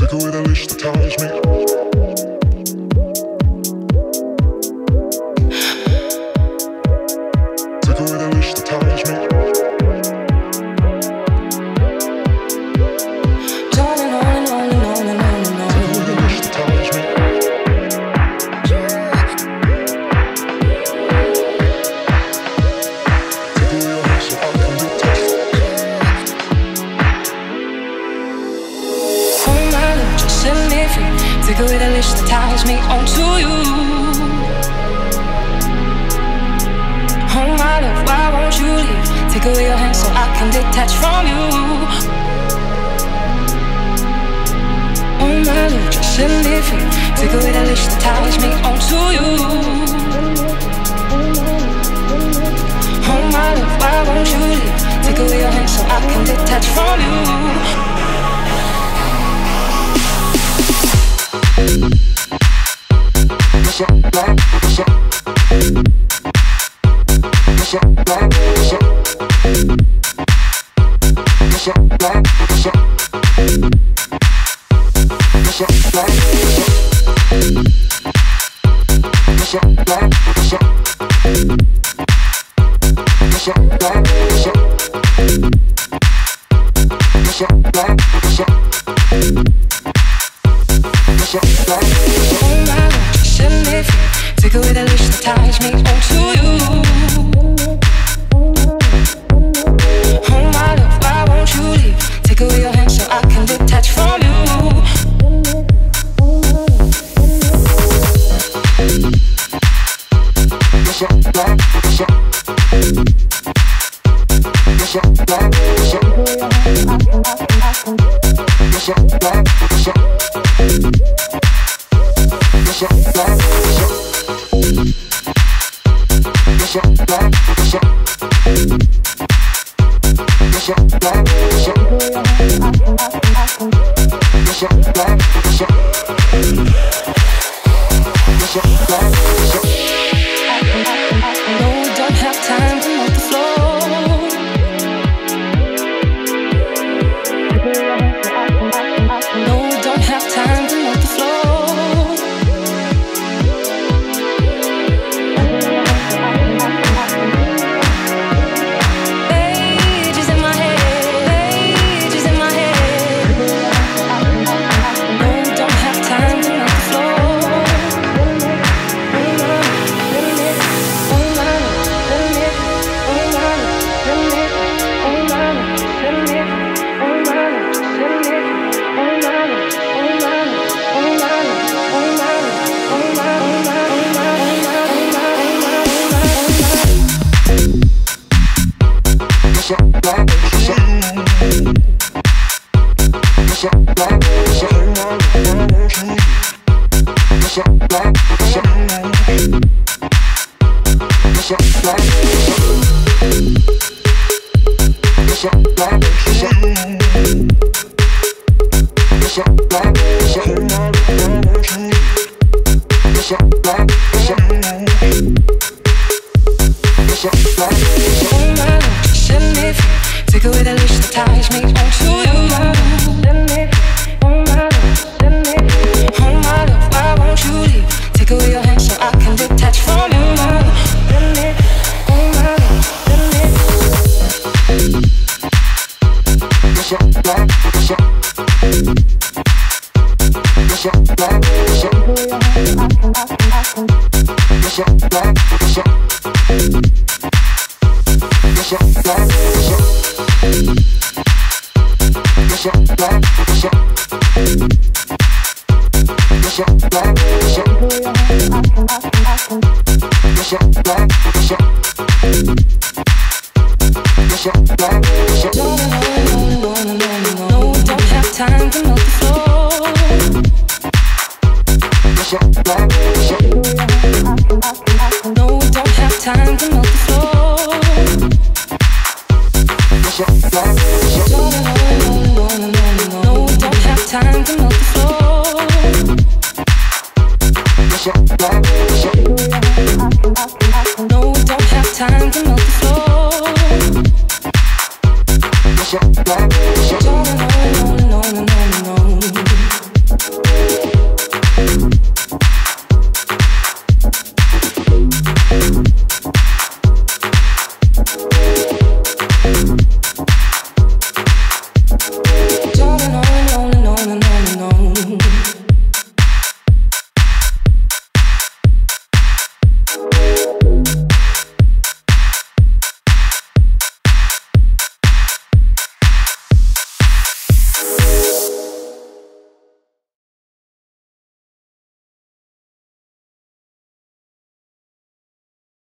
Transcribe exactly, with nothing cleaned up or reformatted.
Take away the leash that ties me. Take away the leash that ties me. Turning on and on and on and on and on. Take away the leash that ties me. Take away your hand so I can be touched. Oh my love, just set me free. Take away the leash that ties me onto you. Oh my love, why won't you leave? Take away your hand so I can detach from you. Oh my love, just set me free. Take away the leash that ties me onto you. Oh my love, why won't you leave? Take away your hand so I can detach from you. What's up, what? What's up? What's up, what? What's up? What's up, what? What's up? What's up, what? What's up? What's up, what? What's up? What's up, what? What's up? What's up, what? What's up? What's up, what? Oh my love, just set me free. Take away the leash that ties me onto you. Oh my love, why won't you leave? Take away your hand so I can detach from you. What's up, what? What's up? What's up, what? What's up? What's up, what? What's up? What's up, what? What's up? What's up, what? What's up? What's up, what? What's up? What's up, what? What's up? What's up, what? What's up? No, we don't have time to move the floor. No, we don't have time to move the floor. Pages in my head, pages in my head. No, we don't have time to move the floor. What's up, what? What's up? What's up, what? What's up? What's up, what? What's up? What's up, what? What's up? What's up, what? What's up? What's up, what? What's up? What's up, what? What's up? What's up, what? Oh my love, just set me free. Take away the leash that ties me onto you. Oh my love, why won't you leave? Take away your hand so I can detach from you. Oh my love, What's up, what? What's up? What's up, what? What's up? What's up, what? What's up? What's up, what? What's up? What's up, what? What's up? What's up, what? What's up? What's up, what? What's up? What's up, what? What's up? no, we don't have time to move the floor. What's up, what? What's up? No, we don't have time to move the floor. What's up, what? What's up? No, we don't have time to